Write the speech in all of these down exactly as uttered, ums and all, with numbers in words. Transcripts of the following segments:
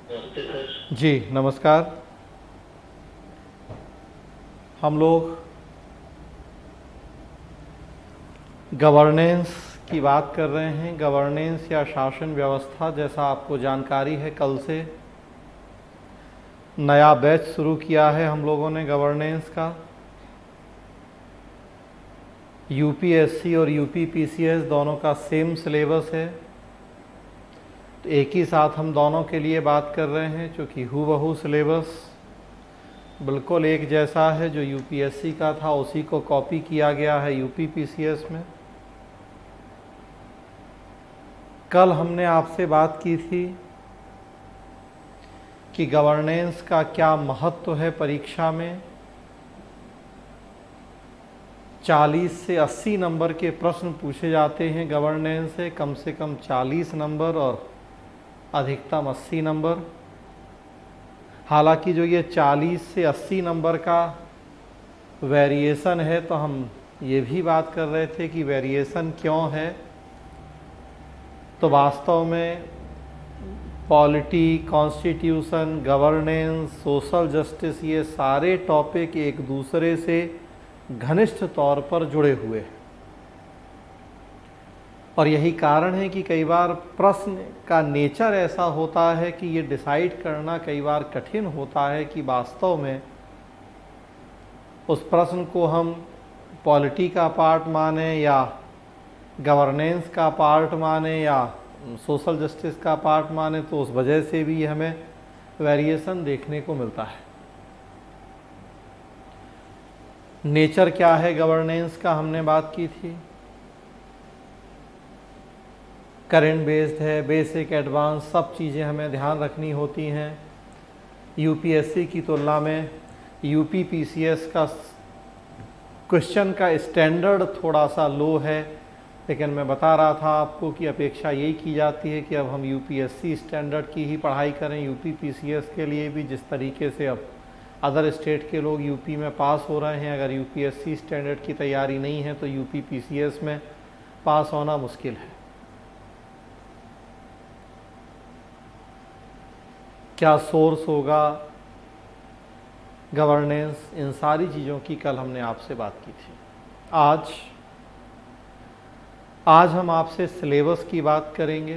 नमस्ते सर। जी नमस्कार। हम लोग गवर्नेंस की बात कर रहे हैं। गवर्नेंस या शासन व्यवस्था, जैसा आपको जानकारी है, कल से नया बैच शुरू किया है हम लोगों ने गवर्नेंस का। यूपीएससी और यूपीपीसीएस दोनों का सेम सिलेबस है, तो एक ही साथ हम दोनों के लिए बात कर रहे हैं, क्योंकि हूबहू सिलेबस बिल्कुल एक जैसा है। जो यूपीएससी का था उसी को कॉपी किया गया है यूपीपीसीएस में। कल हमने आपसे बात की थी कि गवर्नेंस का क्या महत्व है परीक्षा में। चालीस से अस्सी नंबर के प्रश्न पूछे जाते हैं गवर्नेंस से, कम से कम चालीस नंबर और अधिकतम अस्सी नंबर। हालांकि जो ये चालीस से अस्सी नंबर का वेरिएशन है, तो हम ये भी बात कर रहे थे कि वेरिएशन क्यों है। तो वास्तव में polity, constitution, governance, social justice, ये सारे टॉपिक एक दूसरे से घनिष्ठ तौर पर जुड़े हुए हैं। और यही कारण है कि कई बार प्रश्न का नेचर ऐसा होता है कि ये डिसाइड करना कई बार कठिन होता है कि वास्तव में उस प्रश्न को हम पॉलिटी का पार्ट माने या गवर्नेंस का पार्ट माने या सोशल जस्टिस का पार्ट माने। तो उस वजह से भी हमें वेरिएशन देखने को मिलता है। नेचर क्या है गवर्नेंस का, हमने बात की थी। करेंट बेस्ड है, बेसिक, एडवांस, सब चीज़ें हमें ध्यान रखनी होती हैं। यूपीएससी की तुलना में यूपीपीसीएस का क्वेश्चन का स्टैंडर्ड थोड़ा सा लो है, लेकिन मैं बता रहा था आपको कि अपेक्षा यही की जाती है कि अब हम यूपीएससी स्टैंडर्ड की ही पढ़ाई करें। यूपीपीसीएस के लिए भी जिस तरीके से अब अदर स्टेट के लोग यूपी में पास हो रहे हैं, अगर यूपीएससी स्टैंडर्ड की तैयारी नहीं है तो यूपीपीसीएस में पास होना मुश्किल है। क्या सोर्स होगा गवर्नेंस, इन सारी चीज़ों की कल हमने आपसे बात की थी। आज आज हम आपसे सिलेबस की बात करेंगे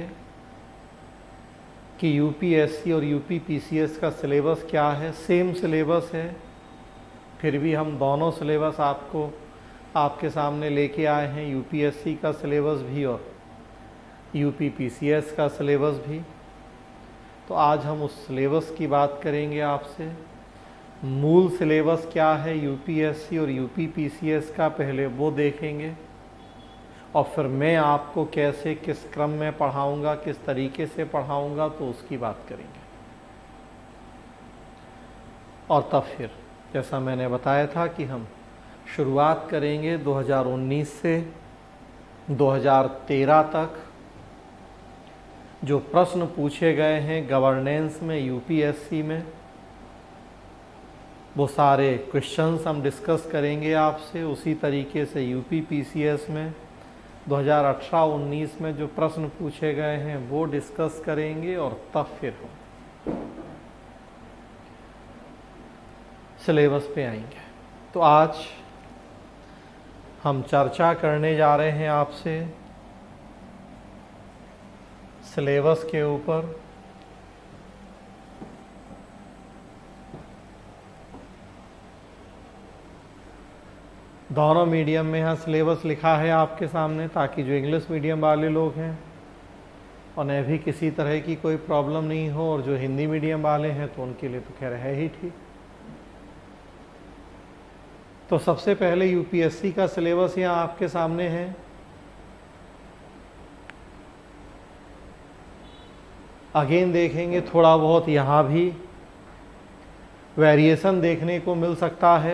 कि यूपीएससी और यूपीपीसीएस का सिलेबस क्या है। सेम सिलेबस है, फिर भी हम दोनों सिलेबस आपको आपके सामने लेके आए हैं, यूपीएससी का सिलेबस भी और यूपीपीसीएस का सिलेबस भी। तो आज हम उस सिलेबस की बात करेंगे आपसे। मूल सिलेबस क्या है यूपीएससी और यूपीपीसीएस का, पहले वो देखेंगे, और फिर मैं आपको कैसे, किस क्रम में पढ़ाऊंगा, किस तरीके से पढ़ाऊंगा, तो उसकी बात करेंगे। और तब फिर जैसा मैंने बताया था कि हम शुरुआत करेंगे दो हज़ार उन्नीस से दो हज़ार तेरह तक जो प्रश्न पूछे गए हैं गवर्नेंस में यूपीएससी में, वो सारे क्वेश्चंस हम डिस्कस करेंगे आपसे। उसी तरीके से यूपीपीसीएस में दो हज़ार अठारह उन्नीस में जो प्रश्न पूछे गए हैं वो डिस्कस करेंगे, और तब फिर हम सिलेबस पे आएंगे। तो आज हम चर्चा करने जा रहे हैं आपसे सिलेबस के ऊपर। दोनों मीडियम में यहाँ सिलेबस लिखा है आपके सामने, ताकि जो इंग्लिश मीडियम वाले लोग हैं उन्हें भी किसी तरह की कोई प्रॉब्लम नहीं हो, और जो हिंदी मीडियम वाले हैं तो उनके लिए तो खैर है ही ठीक। तो सबसे पहले यूपीएससी का सिलेबस यहाँ आपके सामने है। अगेन देखेंगे थोड़ा बहुत यहाँ भी वेरिएशन देखने को मिल सकता है,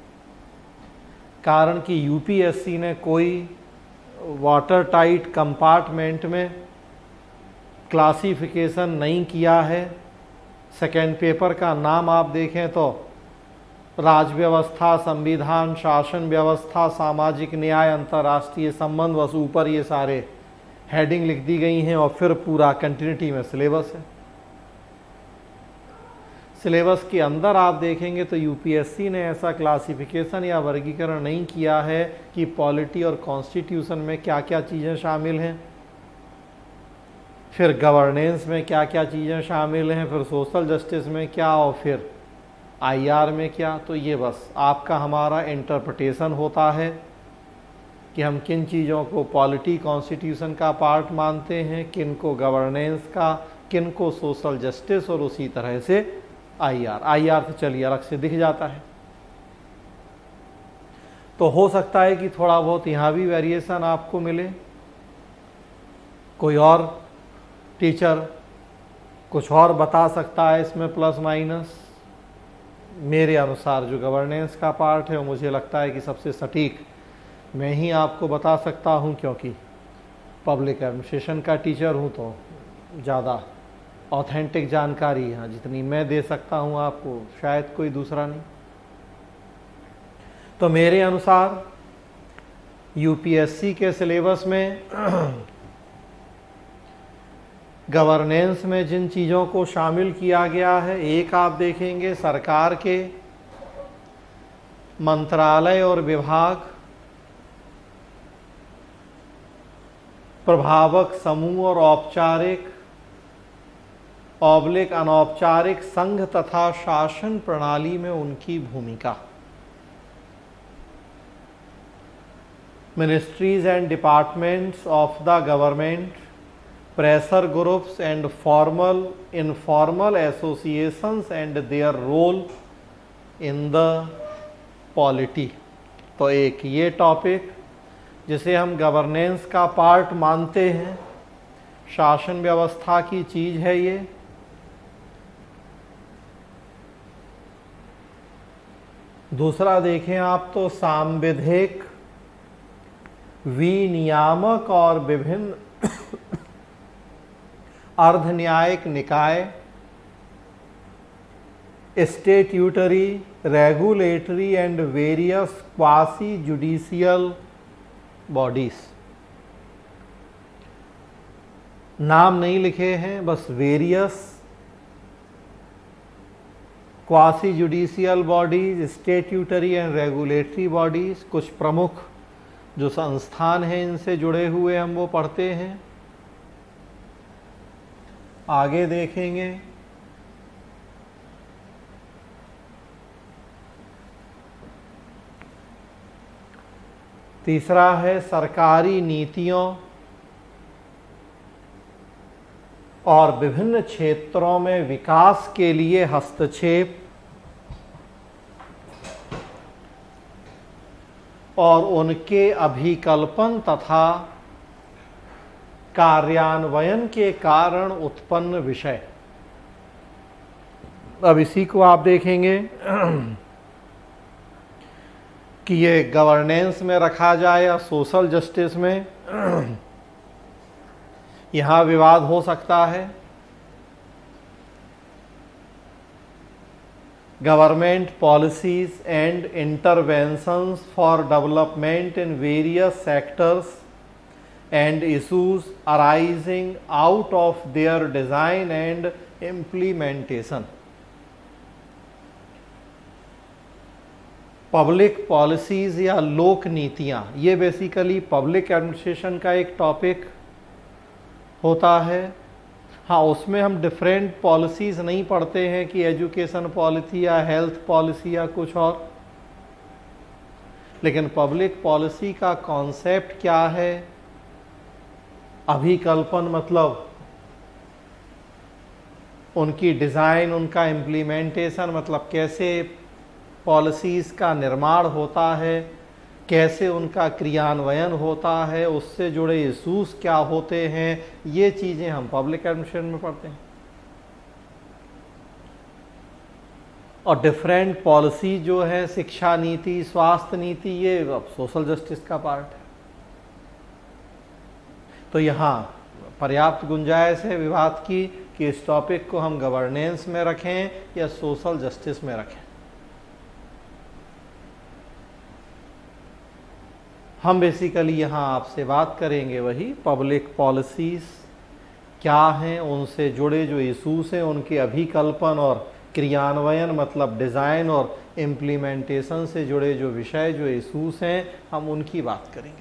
कारण कि यूपीएससी ने कोई वाटर टाइट कंपार्टमेंट में क्लासिफिकेशन नहीं किया है। सेकेंड पेपर का नाम आप देखें तो राज्य व्यवस्था, संविधान, शासन व्यवस्था, सामाजिक न्याय, अंतर्राष्ट्रीय संबंध, बस ऊपर ये सारे हेडिंग लिख दी गई हैं और फिर पूरा कंटिन्यूटी में सिलेबस है। सिलेबस के अंदर आप देखेंगे तो यूपीएससी ने ऐसा क्लासिफिकेशन या वर्गीकरण नहीं किया है कि पॉलिटी और कॉन्स्टिट्यूशन में क्या क्या चीज़ें शामिल हैं, फिर गवर्नेंस में क्या क्या चीज़ें शामिल हैं, फिर सोशल जस्टिस में क्या, और फिर आईआर में क्या। तो ये बस आपका हमारा इंटरप्रिटेशन होता है कि हम किन चीज़ों को पॉलिटी कॉन्स्टिट्यूशन का पार्ट मानते हैं, किन को गवर्नेंस का, किन को सोशल जस्टिस, और उसी तरह से आईआर। आईआर तो चलिए अलग से दिख जाता है। तो हो सकता है कि थोड़ा बहुत यहाँ भी वेरिएशन आपको मिले, कोई और टीचर कुछ और बता सकता है इसमें प्लस माइनस। मेरे अनुसार जो गवर्नेंस का पार्ट है वो मुझे लगता है कि सबसे सटीक मैं ही आपको बता सकता हूँ, क्योंकि पब्लिक एडमिनिस्ट्रेशन का टीचर हूँ तो ज़्यादा ऑथेंटिक जानकारी यहाँ जितनी मैं दे सकता हूँ आपको शायद कोई दूसरा नहीं। तो मेरे अनुसार यूपीएससी के सिलेबस में गवर्नेंस में जिन चीज़ों को शामिल किया गया है, एक आप देखेंगे सरकार के मंत्रालय और विभाग, प्रभावक समूह और औपचारिक ऑब्लिक अनौपचारिक संघ तथा शासन प्रणाली में उनकी भूमिका, ministries and departments of the government, pressure groups and formal informal associations and their role in the polity. तो एक ये टॉपिक जिसे हम गवर्नेंस का पार्ट मानते हैं, शासन व्यवस्था की चीज है ये। दूसरा देखें आप तो सांविधिक, विनियामक और विभिन्न अर्ध न्यायिक निकाय, statutory, regulatory and various quasi judicial bodies. नाम नहीं लिखे हैं, बस various, quasi judicial bodies, statutory and regulatory bodies, कुछ प्रमुख जो संस्थान हैं इनसे जुड़े हुए हम वो पढ़ते हैं। आगे देखेंगे तीसरा है सरकारी नीतियों और विभिन्न क्षेत्रों में विकास के लिए हस्तक्षेप और उनके अभिकल्पन तथा कार्यान्वयन के कारण उत्पन्न विषय। अब इसी को आप देखेंगे कि ये गवर्नेंस में रखा जाए या सोशल जस्टिस में, यहाँ विवाद हो सकता है। Government policies and interventions for development in various sectors and issues arising out of their design and implementation। Public policies या लोक नीतियाँ, ये बेसिकली पब्लिक एडमिनिस्ट्रेशन का एक टॉपिक होता है। हाँ, उसमें हम डिफरेंट पॉलिसीज नहीं पढ़ते हैं कि एजुकेशन पॉलिसी या हेल्थ पॉलिसी या कुछ और, लेकिन पब्लिक पॉलिसी का कॉन्सेप्ट क्या है, अभिकल्पन मतलब उनकी डिज़ाइन, उनका इम्प्लीमेंटेशन मतलब कैसे पॉलिसीज़ का निर्माण होता है, कैसे उनका क्रियान्वयन होता है, उससे जुड़े इशूज़ क्या होते हैं, ये चीज़ें हम पब्लिक एडमिनिस्ट्रेशन में पढ़ते हैं। और डिफरेंट पॉलिसी जो है, शिक्षा नीति, स्वास्थ्य नीति, ये अब सोशल जस्टिस का पार्ट है। तो यहाँ पर्याप्त गुंजाइश है विवाद की कि इस टॉपिक को हम गवर्नेंस में रखें या सोशल जस्टिस में रखें। हम बेसिकली यहाँ आपसे बात करेंगे वही पब्लिक पॉलिसीज क्या हैं, उनसे जुड़े जो इशूज़ हैं, उनके अभिकल्पन और क्रियान्वयन मतलब डिज़ाइन और इम्प्लीमेंटेशन से जुड़े जो विषय जो इशूज़ हैं हम उनकी बात करेंगे।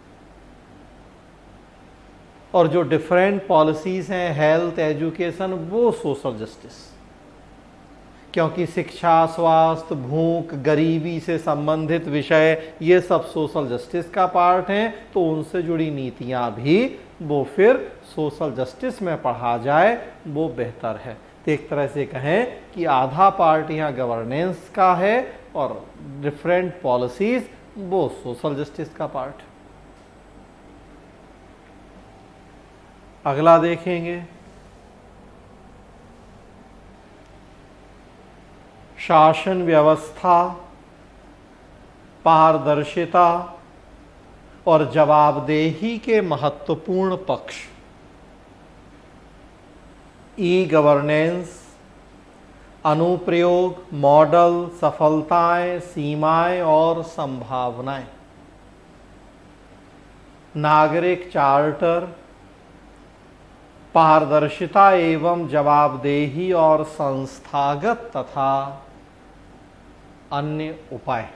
और जो डिफरेंट पॉलिसीज़ हैं हेल्थ एजुकेशन वो सोशल जस्टिस, क्योंकि शिक्षा स्वास्थ्य भूख गरीबी से संबंधित विषय ये सब सोशल जस्टिस का पार्ट हैं, तो उनसे जुड़ी नीतियां भी वो फिर सोशल जस्टिस में पढ़ा जाए वो बेहतर है। तो एक तरह से कहें कि आधा पार्ट यहाँ गवर्नेंस का है और डिफरेंट पॉलिसीज वो सोशल जस्टिस का पार्ट। अगला देखेंगे शासन व्यवस्था, पारदर्शिता और जवाबदेही के महत्वपूर्ण पक्ष। ई गवर्नेंस, अनुप्रयोग, मॉडल, सफलताएं, सीमाएं और संभावनाएं। नागरिक चार्टर, पारदर्शिता एवं जवाबदेही और संस्थागत तथा अन्य उपाय।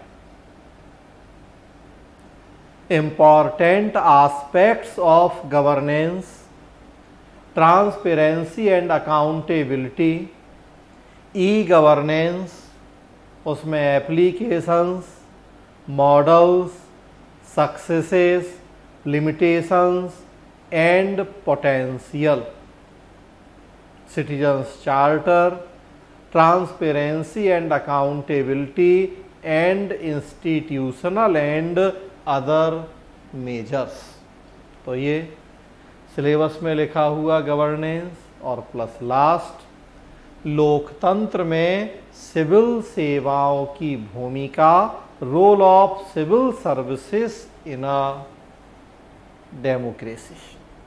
Important aspects of governance, transparency and accountability। E governance उसमें applications, models, successes, limitations and potential. Citizens charter, transparency and accountability and institutional and other measures. तो ये सिलेबस में लिखा हुआ गवर्नेंस। और प्लस लास्ट लोकतंत्र में सिविल सेवाओं की भूमिका, role of civil services in a democracy.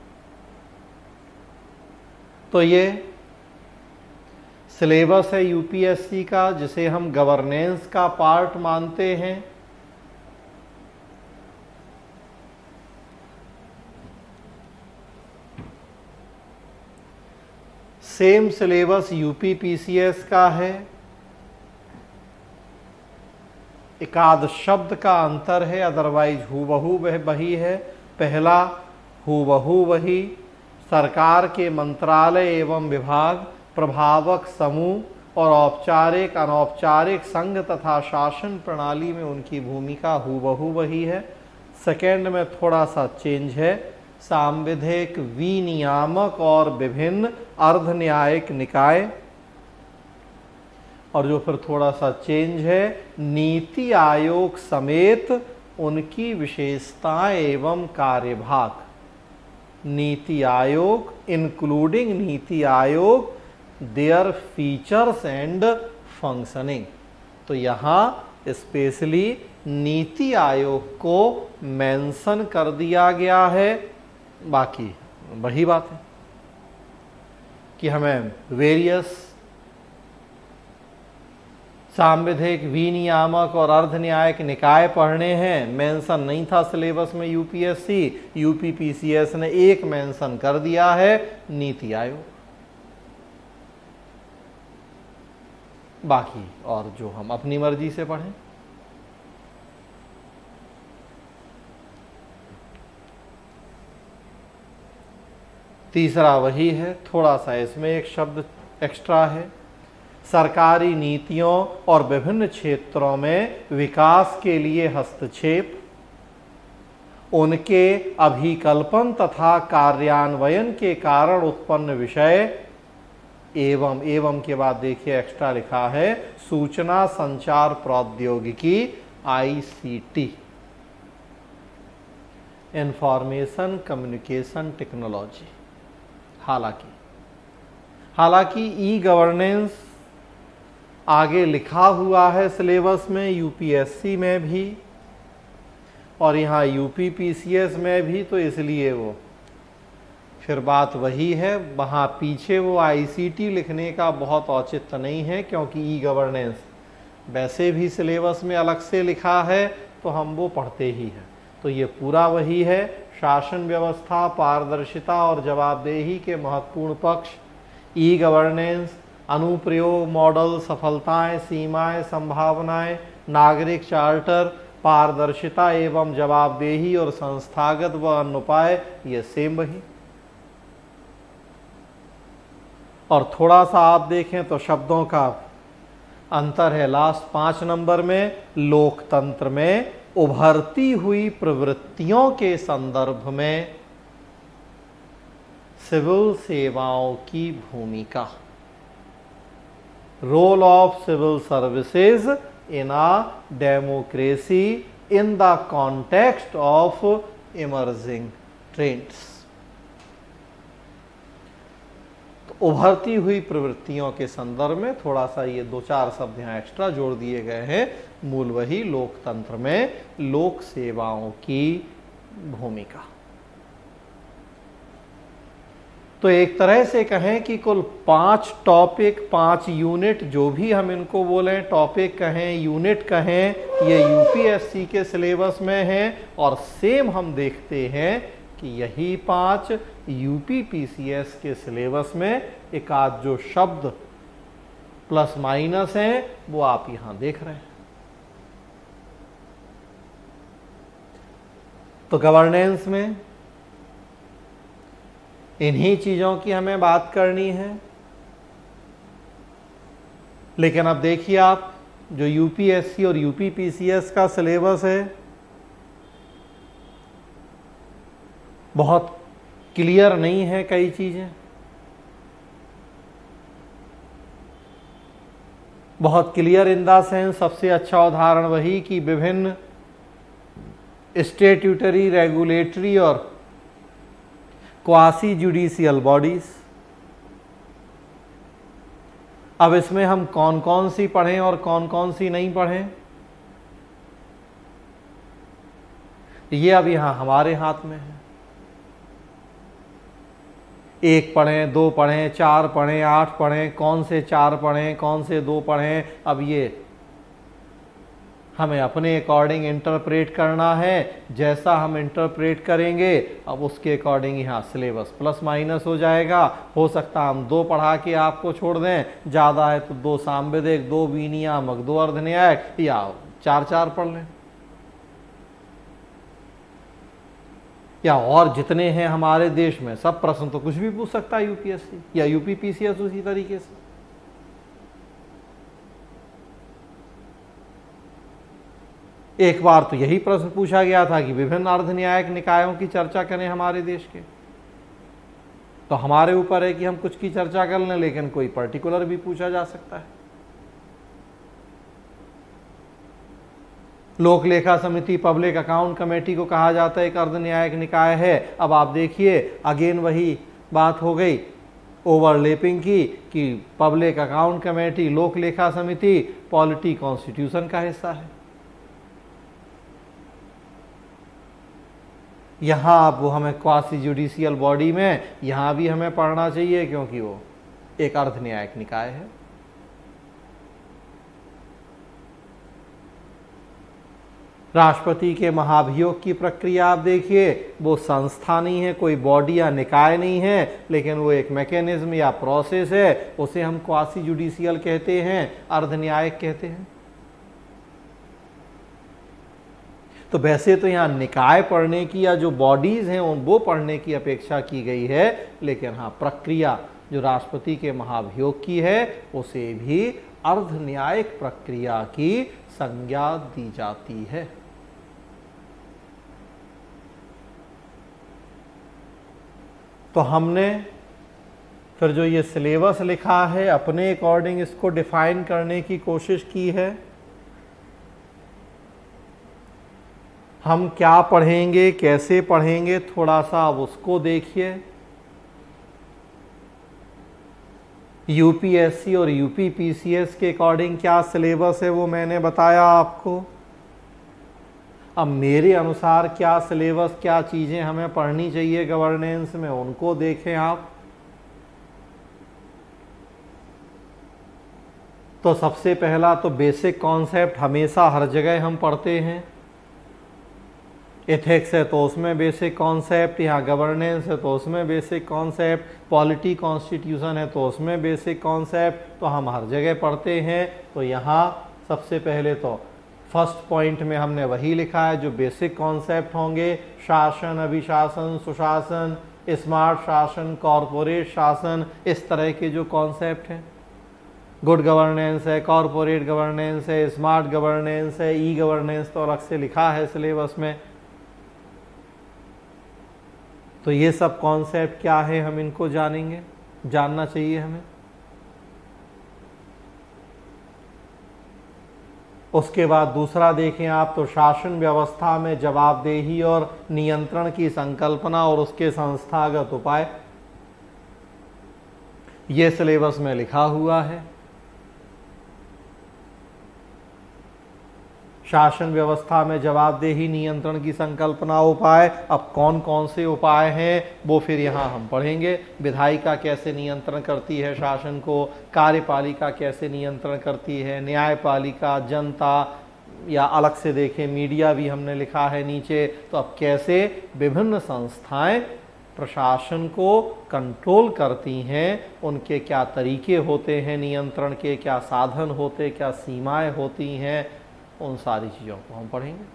तो ये सिलेबस है यूपीएससी का जिसे हम गवर्नेंस का पार्ट मानते हैं। सेम सिलेबस यूपी पीसीएस का है, एकाध शब्द का अंतर है, अदरवाइज हूबहू वह वही है। पहला हूबहू वही, सरकार के मंत्रालय एवं विभाग, प्रभावक समूह और औपचारिक अनौपचारिक संघ तथा शासन प्रणाली में उनकी भूमिका हूबहू वही है। सेकेंड में थोड़ा सा चेंज है, सांविधिक विनियामक और विभिन्न अर्ध न्यायिक निकाय। और जो फिर थोड़ा सा चेंज है, नीति आयोग समेत उनकी विशेषताएं एवं कार्यभाग। NITI Aayog including NITI Aayog, their features and functioning. तो यहाँ स्पेशली नीति आयोग को मेंशन कर दिया गया है। बाकी वही बात है कि हमें वेरियस सांविधिक विनियामक और अर्ध न्यायिक निकाय पढ़ने हैं। मेंशन नहीं था सिलेबस में यूपीएससी, यूपी पीसीएस ने एक मेंशन कर दिया है, नीति आयोग। बाकी और जो हम अपनी मर्जी से पढ़ें। तीसरा वही है, थोड़ा सा इसमें एक शब्द एक्स्ट्रा है, सरकारी नीतियों और विभिन्न क्षेत्रों में विकास के लिए हस्तक्षेप, उनके अभिकल्पन तथा कार्यान्वयन के कारण उत्पन्न विषय एवं एवं के बाद देखिए एक्स्ट्रा लिखा है सूचना संचार प्रौद्योगिकी आईसीटी, इंफॉर्मेशन कम्युनिकेशन टेक्नोलॉजी। हालांकि हालांकि ई गवर्नेंस आगे लिखा हुआ है सिलेबस में यूपीएससी में भी और यहाँ यूपी पीसीएस में भी, तो इसलिए वो फिर बात वही है। वहाँ पीछे वो आईसीटी लिखने का बहुत औचित्य नहीं है, क्योंकि ई गवर्नेंस वैसे भी सिलेबस में अलग से लिखा है तो हम वो पढ़ते ही हैं। तो ये पूरा वही है, शासन व्यवस्था, पारदर्शिता और जवाबदेही के महत्वपूर्ण पक्ष, ई गवर्नेंस, अनुप्रयोग, मॉडल, सफलताएं, सीमाएं, संभावनाएं, नागरिक चार्टर, पारदर्शिता एवं जवाबदेही और संस्थागत व अन्य उपाय, ये सेम वही। और थोड़ा सा आप देखें तो शब्दों का अंतर है लास्ट पांच नंबर में। लोकतंत्र में उभरती हुई प्रवृत्तियों के संदर्भ में सिविल सेवाओं की भूमिका, role of civil services in a democracy in the context of emerging trends. तो उभरती हुई प्रवृत्तियों के संदर्भ में थोड़ा सा ये दो चार शब्द यहाँ एक्स्ट्रा जोड़ दिए गए हैं। मूल वही लोकतंत्र में लोक सेवाओं की भूमिका। तो एक तरह से कहें कि कुल पांच टॉपिक, पांच यूनिट, जो भी हम इनको बोलें, टॉपिक कहें, यूनिट कहें, ये यूपीएससी के सिलेबस में हैं। और सेम हम देखते हैं कि यही पांच यूपीपीसीएस के सिलेबस में एक आध जो शब्द प्लस माइनस हैं वो आप यहां देख रहे हैं। तो गवर्नेंस में इन्हीं चीजों की हमें बात करनी है। लेकिन अब देखिए आप, जो यूपीएससी और यूपीपीसीएस का सिलेबस है बहुत क्लियर नहीं है कई चीजें, बहुत क्लियर इन द सेंस, सबसे अच्छा उदाहरण वही कि विभिन्न स्टेट्यूटरी, रेगुलेटरी और क्वासी जुडिशियल बॉडीज। अब इसमें हम कौन कौन सी पढ़ें और कौन कौन सी नहीं पढ़ें, ये अब यहां हमारे हाथ में है। एक पढ़ें, दो पढ़ें, चार पढ़ें, आठ पढ़ें, कौन से चार पढ़ें, कौन से दो पढ़ें, अब ये हमें अपने अकॉर्डिंग इंटरप्रेट करना है। जैसा हम इंटरप्रेट करेंगे अब उसके अकॉर्डिंग यहाँ सिलेबस प्लस माइनस हो जाएगा। हो सकता है हम दो पढ़ा के आपको छोड़ दें, ज़्यादा है तो दो सांविधिक, दो विनियामक, दो अर्धन्यायिक, या चार चार पढ़ लें, या और जितने हैं हमारे देश में सब प्रश्न तो कुछ भी पूछ सकता है यूपीएससी या यूपीपीसीएस उसी तरीके से। एक बार तो यही प्रश्न पूछा गया था कि विभिन्न अर्धन्यायिक निकायों की चर्चा करें हमारे देश के, तो हमारे ऊपर है कि हम कुछ की चर्चा कर लें, लेकिन कोई पर्टिकुलर भी पूछा जा सकता है। लोक लेखा समिति, पब्लिक अकाउंट कमेटी को कहा जाता है एक अर्धन्यायिक निकाय है। अब आप देखिए अगेन वही बात हो गई ओवरलैपिंग की कि पब्लिक अकाउंट कमेटी, लोक लेखा समिति पॉलिटी कॉन्स्टिट्यूशन का हिस्सा है। यहाँ अब वो हमें क्वासी जुडिशियल बॉडी में यहाँ भी हमें पढ़ना चाहिए क्योंकि वो एक अर्धन्यायिक निकाय है। राष्ट्रपति के महाभियोग की प्रक्रिया आप देखिए, वो संस्था नहीं है, कोई बॉडी या निकाय नहीं है, लेकिन वो एक मैकेनिज्म या प्रोसेस है। उसे हम क्वासी जुडिशियल कहते हैं, अर्धन्यायिक कहते हैं। तो वैसे तो यहाँ निकाय पढ़ने की या जो बॉडीज हैं वो पढ़ने की अपेक्षा की गई है, लेकिन हाँ प्रक्रिया जो राष्ट्रपति के महाभियोग की है उसे भी अर्धन्यायिक प्रक्रिया की संज्ञा दी जाती है। तो हमने फिर जो ये सिलेबस लिखा है अपने अकॉर्डिंग इसको डिफाइन करने की कोशिश की है। हम क्या पढ़ेंगे, कैसे पढ़ेंगे, थोड़ा सा अब उसको देखिए। यूपीएससी और यूपीपीसीएस के अकॉर्डिंग क्या सिलेबस है वो मैंने बताया आपको। अब मेरे अनुसार क्या सिलेबस, क्या चीज़ें हमें पढ़नी चाहिए गवर्नेंस में, उनको देखें आप। तो सबसे पहला तो बेसिक कॉन्सेप्ट हमेशा हर जगह हम पढ़ते हैं, एथिक्स है तो उसमें बेसिक कॉन्सेप्ट, यहाँ गवर्नेंस है तो उसमें बेसिक कॉन्सेप्ट, पॉलिटी कॉन्स्टिट्यूशन है तो उसमें बेसिक कॉन्सेप्ट, तो हम हर जगह पढ़ते हैं। तो यहाँ सबसे पहले तो फर्स्ट पॉइंट में हमने वही लिखा है जो बेसिक कॉन्सेप्ट होंगे, शासन, अभिशासन, सुशासन, स्मार्ट शासन, कॉरपोरेट शासन, इस तरह के जो कॉन्सेप्ट हैं। गुड गवर्नेंस है, कॉरपोरेट गवर्नेंस है, स्मार्ट गवर्नेंस है, ई गवर्नेंस तो अलग से लिखा है सिलेबस में। तो ये सब कॉन्सेप्ट क्या है हम इनको जानेंगे, जानना चाहिए हमें। उसके बाद दूसरा देखें आप तो शासन व्यवस्था में जवाबदेही और नियंत्रण की संकल्पना और उसके संस्थागत उपाय, ये सिलेबस में लिखा हुआ है। शासन व्यवस्था में जवाबदेही, नियंत्रण की संकल्पना, उपाय, अब कौन कौन से उपाय हैं वो फिर यहाँ हम पढ़ेंगे। विधायिका कैसे नियंत्रण करती है शासन को, कार्यपालिका कैसे नियंत्रण करती है, न्यायपालिका, जनता, या अलग से देखें मीडिया भी हमने लिखा है नीचे। तो अब कैसे विभिन्न संस्थाएं प्रशासन को कंट्रोल करती हैं, उनके क्या तरीके होते हैं नियंत्रण के, क्या साधन होते, क्या सीमाएं होती हैं, उन सारी चीज़ों को हम पढ़ेंगे।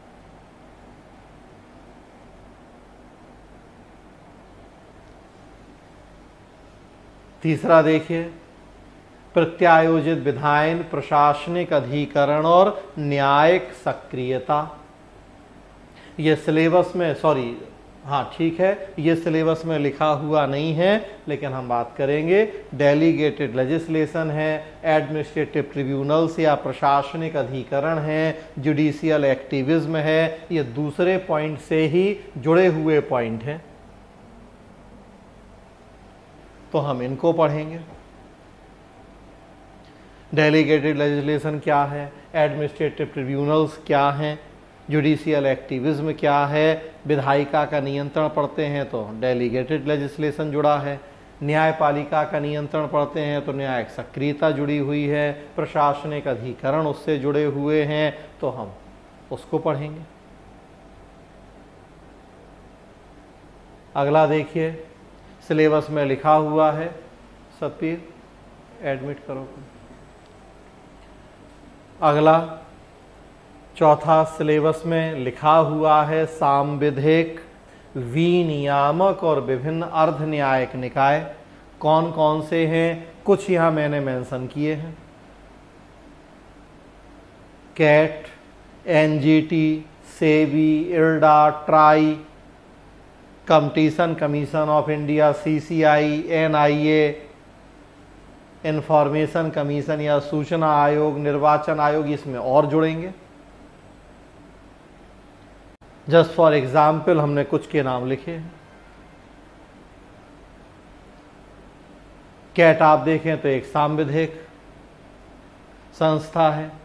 तीसरा देखिए, प्रत्यायोजित विधायन, प्रशासनिक अधिकरण और न्यायिक सक्रियता। ये सिलेबस में, सॉरी हाँ ठीक है, ये सिलेबस में लिखा हुआ नहीं है लेकिन हम बात करेंगे। डेलीगेटेड लेजिस्लेशन है, एडमिनिस्ट्रेटिव ट्रिब्यूनल्स या प्रशासनिक अधिकरण है, जुडिशियल एक्टिविज्म है, ये दूसरे पॉइंट से ही जुड़े हुए पॉइंट हैं, तो हम इनको पढ़ेंगे। डेलीगेटेड लेजिस्लेशन क्या है, एडमिनिस्ट्रेटिव ट्रिब्यूनल्स क्या हैं, जुडिशियल एक्टिविज्म क्या है, विधायिका का नियंत्रण पढ़ते हैं तो डेलीगेटेड लेजिस्लेशन जुड़ा है, न्यायपालिका का नियंत्रण पढ़ते हैं तो न्यायिक सक्रियता जुड़ी हुई है, प्रशासनिक अधिकरण उससे जुड़े हुए हैं, तो हम उसको पढ़ेंगे। अगला देखिए, सिलेबस में लिखा हुआ है, सतपीर एडमिट करो। अगला चौथा सिलेबस में लिखा हुआ है सांविधिक, विनियामक और विभिन्न अर्ध न्यायिक निकाय। कौन कौन से हैं, कुछ यहाँ मैंने मेंशन किए हैं। CAT, NGT, SEBI, IRDA, TRAI, competition commission of India, CCI, NIA, information commission या सूचना आयोग, निर्वाचन आयोग, इसमें और जुड़ेंगे। जस्ट फॉर एग्जाम्पल हमने कुछ के नाम लिखे हैं। कैट आप देखें तो एक सांविधिक संस्था है।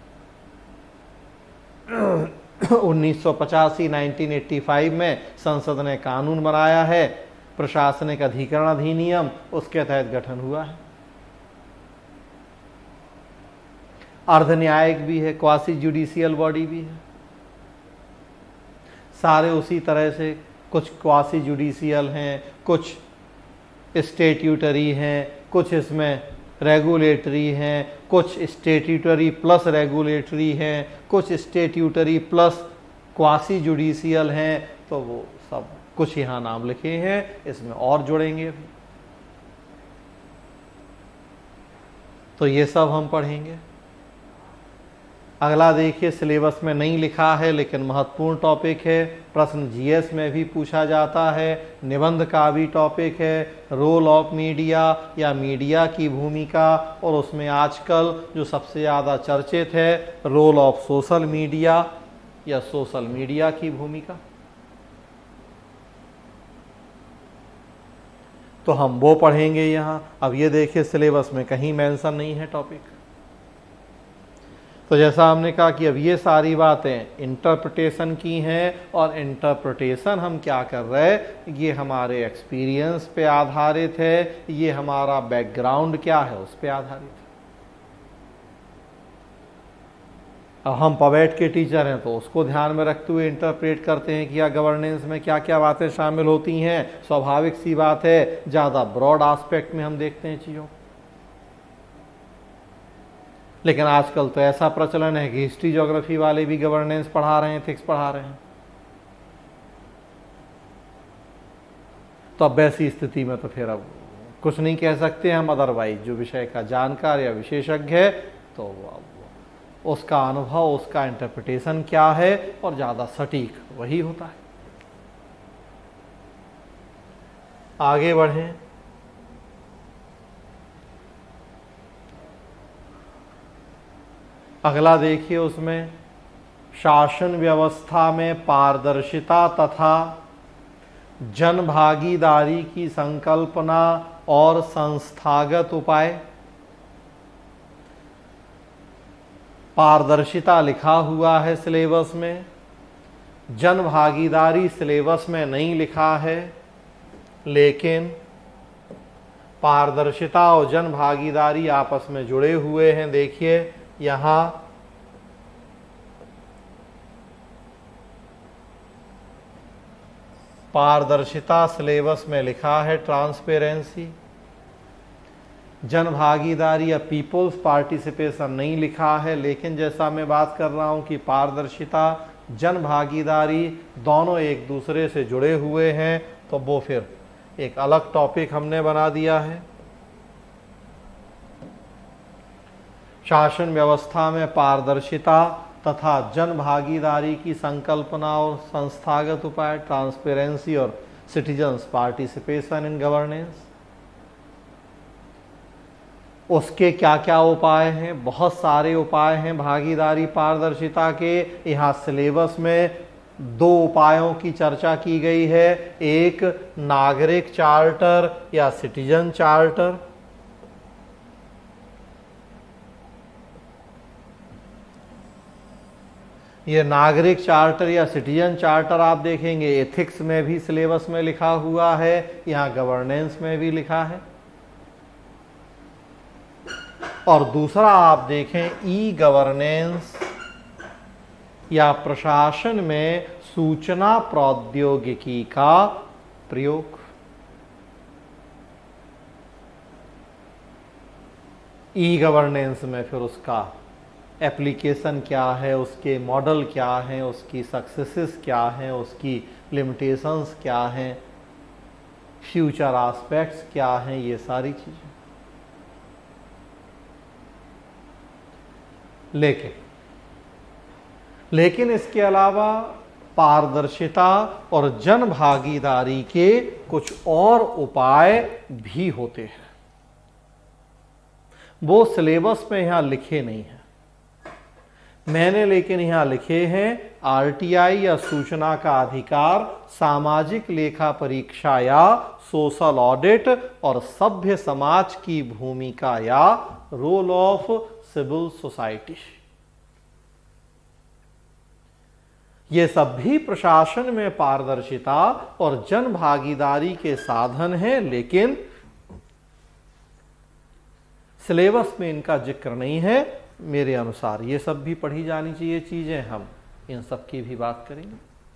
उन्नीस सौ पचासी नाइनटीन एट्टी फाइव में संसद ने कानून बनाया है, प्रशासनिक अधिकरण अधिनियम, उसके तहत गठन हुआ है। अर्ध न्यायिक भी है, क्वासी जुडिशियल बॉडी भी है, सारे उसी तरह से, कुछ क्वासी जुडिशियल हैं, कुछ स्टेट्यूटरी हैं, कुछ इसमें रेगुलेटरी हैं, कुछ स्टेट्यूटरी प्लस रेगुलेटरी हैं, कुछ स्टेट्यूटरी प्लस क्वासी जुडिशियल हैं, तो वो सब कुछ यहाँ नाम लिखे हैं, इसमें और जुड़ेंगे। तो ये सब हम पढ़ेंगे। अगला देखिए, सिलेबस में नहीं लिखा है लेकिन महत्वपूर्ण टॉपिक है, प्रश्न जीएस में भी पूछा जाता है, निबंध का भी टॉपिक है, रोल ऑफ मीडिया या मीडिया की भूमिका, और उसमें आजकल जो सबसे ज़्यादा चर्चित है, रोल ऑफ सोशल मीडिया या सोशल मीडिया की भूमिका। तो हम वो पढ़ेंगे यहाँ। अब ये देखिए, सिलेबस में कहीं मेंशन नहीं है टॉपिक। तो जैसा हमने कहा कि अब ये सारी बातें इंटरप्रिटेशन की हैं, और इंटरप्रिटेशन हम क्या कर रहे हैं, ये हमारे एक्सपीरियंस पे आधारित है, ये हमारा बैकग्राउंड क्या है उस पे आधारित है। अब हम पवेट के टीचर हैं तो उसको ध्यान में रखते हुए इंटरप्रेट करते हैं कि या गवर्नेंस में क्या क्या बातें शामिल होती हैं। स्वाभाविक सी बात है, ज़्यादा ब्रॉड एस्पेक्ट में हम देखते हैं चीज़ों। लेकिन आजकल तो ऐसा प्रचलन है कि हिस्ट्री ज्योग्राफी वाले भी गवर्नेंस पढ़ा रहे हैं, एथिक्स पढ़ा रहे हैं। तो अब ऐसी स्थिति में तो फिर अब कुछ नहीं कह सकते हम, अदरवाइज जो विषय का जानकार या विशेषज्ञ है तो उसका अनुभव, उसका इंटरप्रिटेशन क्या है और ज़्यादा सटीक वही होता है। आगे बढ़ें। अगला देखिए, उसमें शासन व्यवस्था में पारदर्शिता तथा जन भागीदारी की संकल्पना और संस्थागत उपाय। पारदर्शिता लिखा हुआ है सिलेबस में, जन भागीदारी सिलेबस में नहीं लिखा है, लेकिन पारदर्शिता और जन भागीदारी आपस में जुड़े हुए हैं। देखिए यहां पारदर्शिता सिलेबस में लिखा है ट्रांसपेरेंसी, जन भागीदारी या पीपल्स पार्टिसिपेशन नहीं लिखा है। लेकिन जैसा मैं बात कर रहा हूं कि पारदर्शिता, जन भागीदारी दोनों एक दूसरे से जुड़े हुए हैं, तो वो फिर एक अलग टॉपिक हमने बना दिया है। शासन व्यवस्था में पारदर्शिता तथा जन भागीदारी की संकल्पना और संस्थागत उपाय, ट्रांसपेरेंसी और सिटीजन्स पार्टिसिपेशन इन गवर्नेंस। उसके क्या क्या उपाय हैं? बहुत सारे उपाय हैं भागीदारी पारदर्शिता के। यहाँ सिलेबस में दो उपायों की चर्चा की गई है, एक नागरिक चार्टर या सिटीजन चार्टर। ये नागरिक चार्टर या सिटीजन चार्टर आप देखेंगे एथिक्स में भी सिलेबस में लिखा हुआ है, यहाँ गवर्नेंस में भी लिखा है। और दूसरा आप देखें ई गवर्नेंस या प्रशासन में सूचना प्रौद्योगिकी का प्रयोग। ई गवर्नेंस में फिर उसका एप्लीकेशन क्या है, उसके मॉडल क्या हैं, उसकी सक्सेसेस क्या हैं, उसकी लिमिटेशंस क्या हैं, फ्यूचर एस्पेक्ट्स क्या हैं, ये सारी चीजें। लेकिन लेकिन इसके अलावा पारदर्शिता और जन भागीदारी के कुछ और उपाय भी होते हैं, वो सिलेबस में यहां लिखे नहीं हैं मैंने, लेकिन यहां लिखे हैं आरटीआई या सूचना का अधिकार, सामाजिक लेखा परीक्षा या सोशल ऑडिट और सभ्य समाज की भूमिका या रोल ऑफ सिविल सोसाइटी। ये सब भी प्रशासन में पारदर्शिता और जन भागीदारी के साधन हैं, लेकिन सिलेबस में इनका जिक्र नहीं है। मेरे अनुसार ये सब भी पढ़ी जानी चाहिए चीजें, हम इन सब की भी बात करेंगे।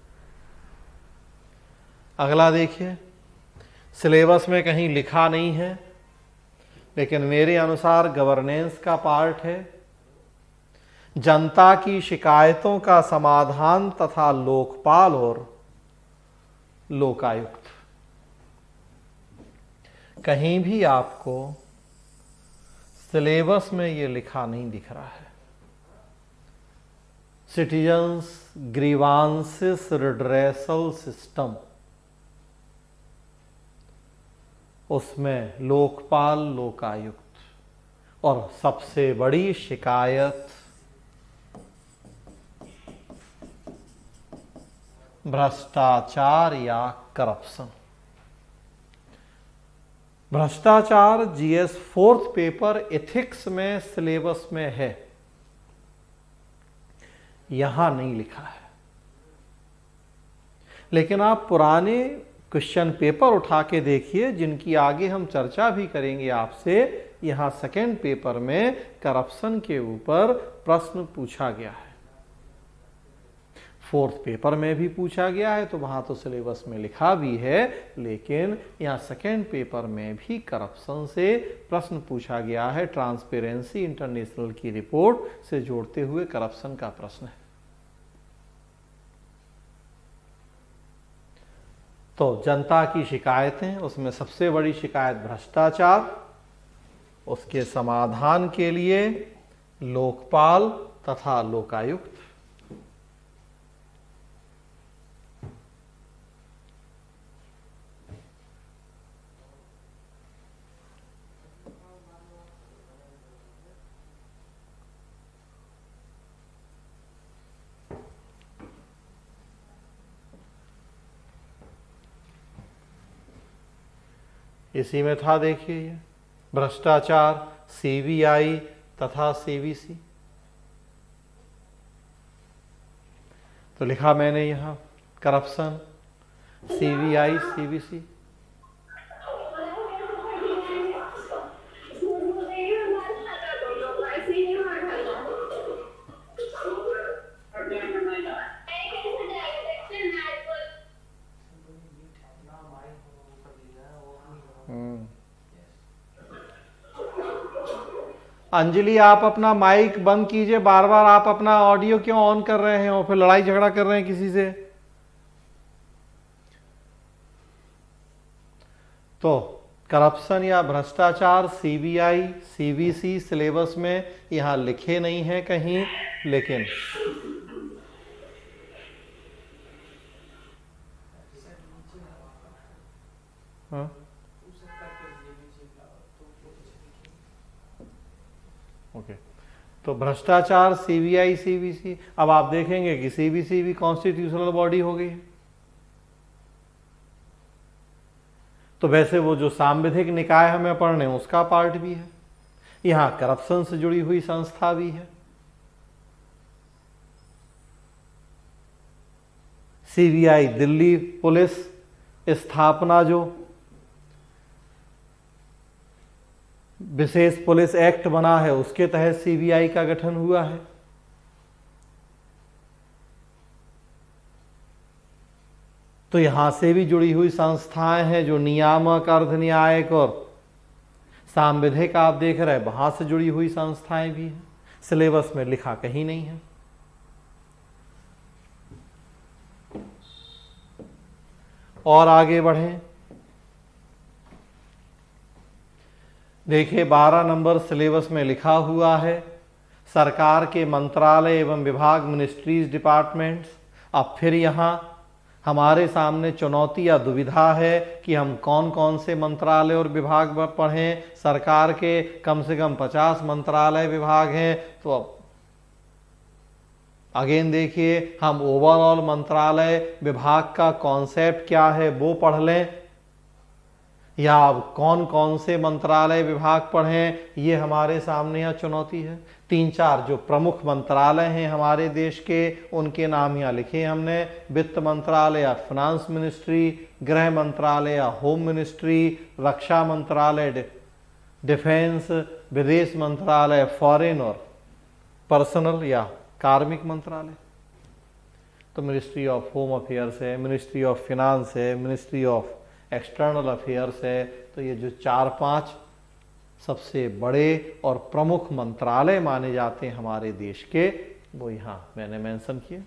अगला देखिए, सिलेबस में कहीं लिखा नहीं है, लेकिन मेरे अनुसार गवर्नेंस का पार्ट है। जनता की शिकायतों का समाधान तथा लोकपाल और लोकायुक्त। कहीं भी आपको सिलेबस में ये लिखा नहीं दिख रहा है। सिटीजन्स ग्रीवांसेस रिड्रेसल सिस्टम, उसमें लोकपाल, लोकायुक्त और सबसे बड़ी शिकायत भ्रष्टाचार या करप्शन। भ्रष्टाचार जीएस फोर्थ पेपर एथिक्स में सिलेबस में है, यहां नहीं लिखा है। लेकिन आप पुराने क्वेश्चन पेपर उठा के देखिए, जिनकी आगे हम चर्चा भी करेंगे आपसे। यहां सेकेंड पेपर में करप्शन के ऊपर प्रश्न पूछा गया है। फोर्थ पेपर में भी पूछा गया है, तो वहाँ तो सिलेबस में लिखा भी है, लेकिन यहाँ सेकेंड पेपर में भी करप्शन से प्रश्न पूछा गया है। ट्रांसपेरेंसी इंटरनेशनल की रिपोर्ट से जोड़ते हुए करप्शन का प्रश्न है। तो जनता की शिकायतें, उसमें सबसे बड़ी शिकायत भ्रष्टाचार, उसके समाधान के लिए लोकपाल तथा लोकायुक्त। इसी में था, देखिए, ये भ्रष्टाचार, सीबीआई तथा सीवीसी। तो लिखा मैंने यहां करप्शन, सीबीआई, सीवीसी। अंजलि, आप अपना माइक बंद कीजिए, बार बार आप अपना ऑडियो क्यों ऑन कर रहे हैं और फिर लड़ाई झगड़ा कर रहे हैं किसी से। तो करप्शन या भ्रष्टाचार, सीबीआई, सीवीसी सिलेबस में यहां लिखे नहीं है कहीं, लेकिन हाँ ओके okay. तो भ्रष्टाचार, सीबीआई, सीवीसी। अब आप देखेंगे कि सीबीसी भी कॉन्स्टिट्यूशनल बॉडी हो गई है। तो वैसे वो जो सांविधिक निकाय हमें पढ़ने उसका पार्ट भी है, यहां करप्शन से जुड़ी हुई संस्था भी है। सीबीआई दिल्ली पुलिस स्थापना, जो विशेष पुलिस एक्ट बना है उसके तहत सीबीआई का गठन हुआ है। तो यहां से भी जुड़ी हुई संस्थाएं हैं जो नियामक, अर्ध न्यायिक और सांविधिक आप देख रहे हैं, वहां से जुड़ी हुई संस्थाएं भी हैं। सिलेबस में लिखा कहीं नहीं है। और आगे बढ़ें, देखिए बारह नंबर सिलेबस में लिखा हुआ है सरकार के मंत्रालय एवं विभाग, मिनिस्ट्रीज, डिपार्टमेंट्स। अब फिर यहाँ हमारे सामने चुनौती या दुविधा है कि हम कौन कौन से मंत्रालय और विभाग पढ़ें। सरकार के कम से कम पचास मंत्रालय विभाग हैं, तो अब अगेन देखिए, हम ओवरऑल मंत्रालय विभाग का कॉन्सेप्ट क्या है वो पढ़ लें, या अब कौन कौन से मंत्रालय विभाग पढ़ें, ये हमारे सामने यहाँ चुनौती है। तीन चार जो प्रमुख मंत्रालय हैं हमारे देश के, उनके नाम यहाँ लिखे हमने। वित्त मंत्रालय या फाइनेंस मिनिस्ट्री, गृह मंत्रालय या होम मिनिस्ट्री, रक्षा मंत्रालय, डिफेंस, विदेश मंत्रालय, फॉरेन और पर्सनल या कार्मिक मंत्रालय। तो मिनिस्ट्री ऑफ होम अफेयर्स है, मिनिस्ट्री ऑफ फिनांस है, मिनिस्ट्री ऑफ एक्सटर्नल अफेयर्स है। तो ये जो चार पांच सबसे बड़े और प्रमुख मंत्रालय माने जाते हैं हमारे देश के, वो यहां मैंने मेंशन किए।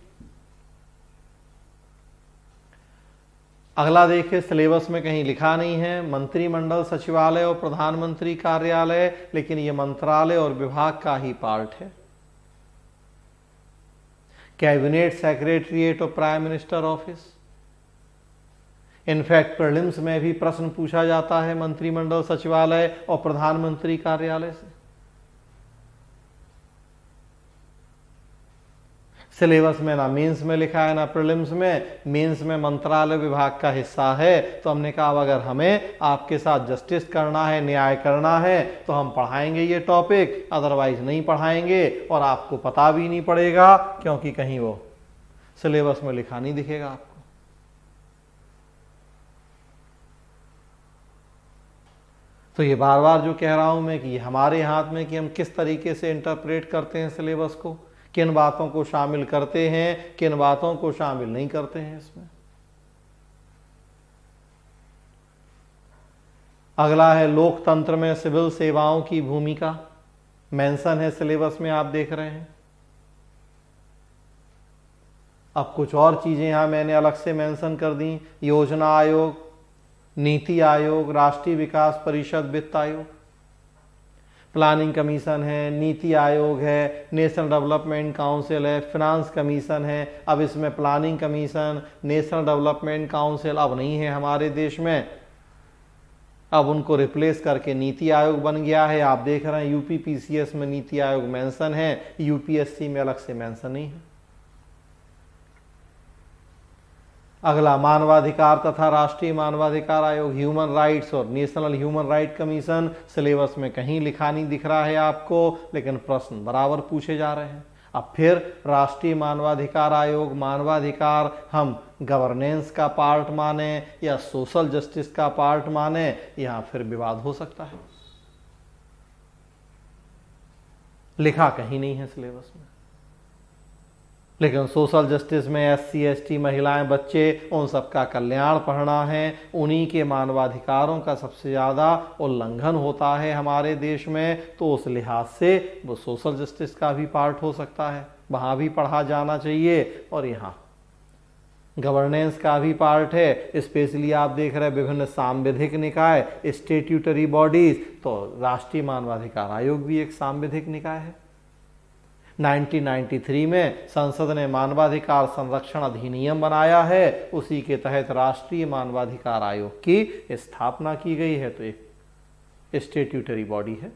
अगला देखिए, सिलेबस में कहीं लिखा नहीं है मंत्रिमंडल सचिवालय और प्रधानमंत्री कार्यालय, लेकिन ये मंत्रालय और विभाग का ही पार्ट है। कैबिनेट सेक्रेटरीट और prime minister office. In fact prelims में भी प्रश्न पूछा जाता है मंत्रिमंडल सचिवालय और प्रधानमंत्री कार्यालय से। सिलेबस में ना मेंस में लिखा है ना प्रीलिम्स में। मेंस में मंत्रालय विभाग का हिस्सा है, तो हमने कहा अगर हमें आपके साथ जस्टिस करना है, न्याय करना है, तो हम पढ़ाएंगे ये टॉपिक, अदरवाइज नहीं पढ़ाएंगे और आपको पता भी नहीं पड़ेगा, क्योंकि कहीं वो सिलेबस में लिखा नहीं दिखेगा आपको। तो ये बार बार जो कह रहा हूं मैं कि हमारे हाथ में कि हम किस तरीके से इंटरप्रेट करते हैं सिलेबस को, किन बातों को शामिल करते हैं, किन बातों को शामिल नहीं करते हैं इसमें। अगला है लोकतंत्र में सिविल सेवाओं की भूमिका, मेंशन है सिलेबस में, आप देख रहे हैं। अब कुछ और चीजें यहां मैंने अलग से मेंशन कर दी, योजना आयोग, नीति आयोग, राष्ट्रीय विकास परिषद, वित्त आयोग, प्लानिंग कमीशन है, नीति आयोग है, नेशनल डेवलपमेंट काउंसिल है, फिनांस कमीशन है। अब इसमें planning commission, national development council अब नहीं है हमारे देश में, अब उनको रिप्लेस करके नीति आयोग बन गया है। आप देख रहे हैं यूपी पीसीएस में नीति आयोग मेंशन है, यूपीएससी में अलग से मेंशन नहीं है। अगला मानवाधिकार तथा राष्ट्रीय मानवाधिकार आयोग, ह्यूमन राइट्स और national human right commission, syllabus में कहीं लिखा नहीं दिख रहा है आपको, लेकिन प्रश्न बराबर पूछे जा रहे हैं। अब फिर राष्ट्रीय मानवाधिकार आयोग, मानवाधिकार हम गवर्नेंस का पार्ट माने या सोशल जस्टिस का पार्ट माने, यहां फिर विवाद हो सकता है, लिखा कहीं नहीं है सिलेबस में। लेकिन सोशल जस्टिस में एस सी एस टी, महिलाएं, बच्चे, उन सबका कल्याण पढ़ना है, उन्हीं के मानवाधिकारों का सबसे ज़्यादा उल्लंघन होता है हमारे देश में, तो उस लिहाज से वो सोशल जस्टिस का भी पार्ट हो सकता है, वहाँ भी पढ़ा जाना चाहिए। और यहाँ गवर्नेंस का भी पार्ट है, स्पेशली आप देख रहे हैं विभिन्न सांविधिक निकाय, स्टेट्यूटरी बॉडीज, तो राष्ट्रीय मानवाधिकार आयोग भी एक सांविधिक निकाय है। उन्नीस सौ तिरानवे में संसद ने मानवाधिकार संरक्षण अधिनियम बनाया है, उसी के तहत राष्ट्रीय मानवाधिकार आयोग की स्थापना की गई है, तो एक स्टेट्यूटरी बॉडी है।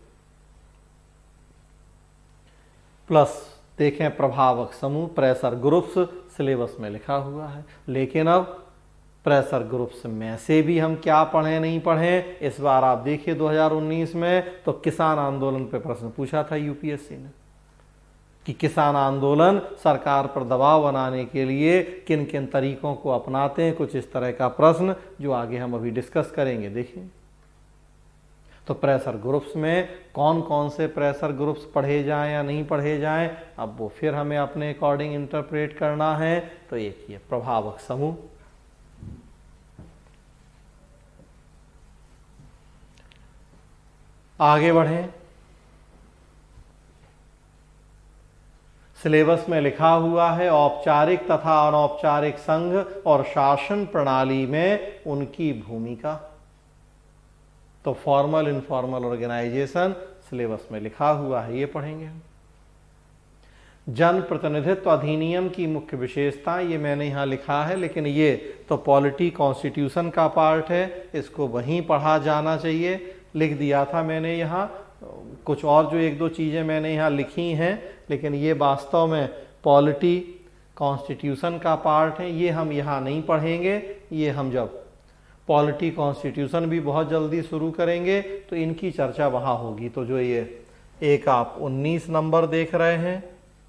प्लस देखें प्रभावक समूह, प्रेशर ग्रुप्स, सिलेबस में लिखा हुआ है, लेकिन अब प्रेशर ग्रुप्स में से भी हम क्या पढ़ें नहीं पढ़ें, इस बार आप देखिए दो हज़ार उन्नीस में तो किसान आंदोलन पे प्रश्न पूछा था यूपीएससी ने कि किसान आंदोलन सरकार पर दबाव बनाने के लिए किन किन तरीकों को अपनाते हैं, कुछ इस तरह का प्रश्न जो आगे हम अभी डिस्कस करेंगे। देखिए तो प्रेशर ग्रुप्स में कौन कौन से प्रेशर ग्रुप्स पढ़े जाएं या नहीं पढ़े जाएं, अब वो फिर हमें अपने अकॉर्डिंग इंटरप्रेट करना है। तो एक ये प्रभावक समूह, आगे बढ़ें। सिलेबस में लिखा हुआ है औपचारिक तथा अनौपचारिक संघ और शासन प्रणाली में उनकी भूमिका, तो फॉर्मल इनफॉर्मल ऑर्गेनाइजेशन सिलेबस में लिखा हुआ है, ये पढ़ेंगे। जन प्रतिनिधित्व अधिनियम की मुख्य विशेषता, ये मैंने यहाँ लिखा है, लेकिन ये तो पॉलिटी कॉन्स्टिट्यूशन का पार्ट है, इसको वहीं पढ़ा जाना चाहिए। लिख दिया था मैंने यहाँ, कुछ और जो एक दो चीज़ें मैंने यहाँ लिखी हैं, लेकिन ये वास्तव में पॉलिटी कॉन्स्टिट्यूशन का पार्ट है, ये हम यहाँ नहीं पढ़ेंगे। ये हम जब पॉलिटी कॉन्स्टिट्यूशन भी बहुत जल्दी शुरू करेंगे तो इनकी चर्चा वहाँ होगी। तो जो ये एक आप उन्नीस नंबर देख रहे हैं,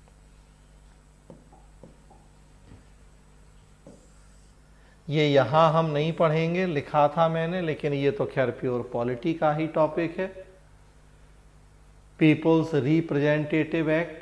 ये यहाँ हम नहीं पढ़ेंगे, लिखा था मैंने, लेकिन ये तो खैर प्योर पॉलिटी का ही टॉपिक है। पीपुल्स रिप्रेजेंटेटिव एक्ट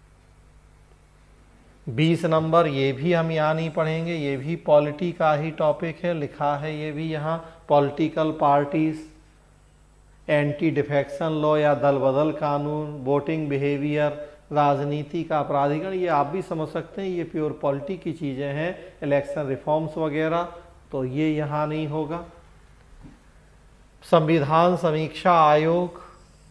बीस नंबर, ये भी हम यहाँ नहीं पढ़ेंगे, ये भी पॉलिटी का ही टॉपिक है, लिखा है ये भी यहाँ। Political parties, anti defection law या दल बदल कानून, वोटिंग बिहेवियर, राजनीति का प्राधिकरण, ये आप भी समझ सकते हैं, ये प्योर पॉलिटी की चीज़ें हैं। इलेक्शन रिफॉर्म्स वगैरह, तो ये यहाँ नहीं होगा। संविधान समीक्षा आयोग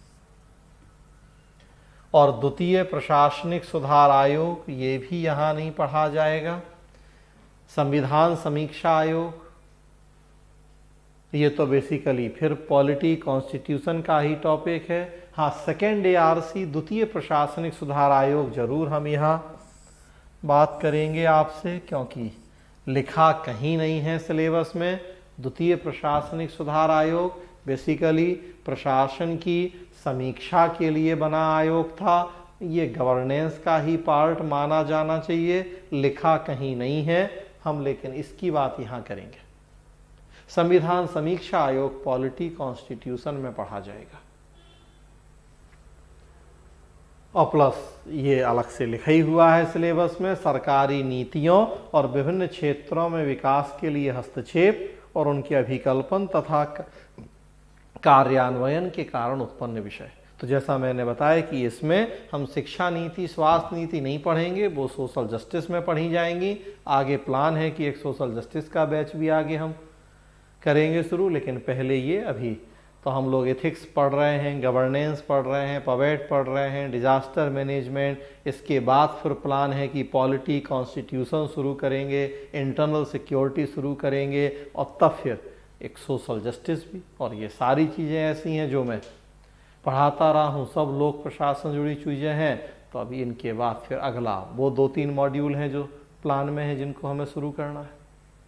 और द्वितीय प्रशासनिक सुधार आयोग, ये भी यहाँ नहीं पढ़ा जाएगा। संविधान समीक्षा आयोग, ये तो बेसिकली फिर पॉलिटी कॉन्स्टिट्यूशन का ही टॉपिक है। हाँ, सेकेंड एआरसी द्वितीय प्रशासनिक सुधार आयोग जरूर हम यहाँ बात करेंगे आपसे, क्योंकि लिखा कहीं नहीं है सिलेबस में। द्वितीय प्रशासनिक सुधार आयोग बेसिकली प्रशासन की समीक्षा के लिए बना आयोग था, ये गवर्नेंस का ही पार्ट माना जाना चाहिए, लिखा कहीं नहीं है हम, लेकिन इसकी बात यहाँ करेंगे। संविधान समीक्षा आयोग पॉलिटी कॉन्स्टिट्यूशन में पढ़ा जाएगा। और प्लस ये अलग से लिखा ही हुआ है सिलेबस में, सरकारी नीतियों और विभिन्न क्षेत्रों में विकास के लिए हस्तक्षेप और उनके अभिकल्पन तथा कार्यान्वयन के कारण उत्पन्न विषय। तो जैसा मैंने बताया कि इसमें हम शिक्षा नीति, स्वास्थ्य नीति नहीं पढ़ेंगे, वो सोशल जस्टिस में पढ़ी जाएंगी। आगे प्लान है कि एक सोशल जस्टिस का बैच भी आगे हम करेंगे शुरू, लेकिन पहले ये अभी तो हम लोग एथिक्स पढ़ रहे हैं, गवर्नेंस पढ़ रहे हैं, पवेट पढ़ रहे हैं, डिजास्टर मैनेजमेंट। इसके बाद फिर प्लान है कि पॉलिटी, कॉन्स्टिट्यूशन शुरू करेंगे, इंटरनल सिक्योरिटी शुरू करेंगे और तब फिर एक सोशल जस्टिस भी। और ये सारी चीज़ें ऐसी हैं जो मैं पढ़ाता रहा हूँ, सब लोक प्रशासन जुड़ी चीज़ें हैं। तो अभी इनके बाद फिर अगला वो दो तीन मॉड्यूल हैं जो प्लान में है, जिनको हमें शुरू करना है।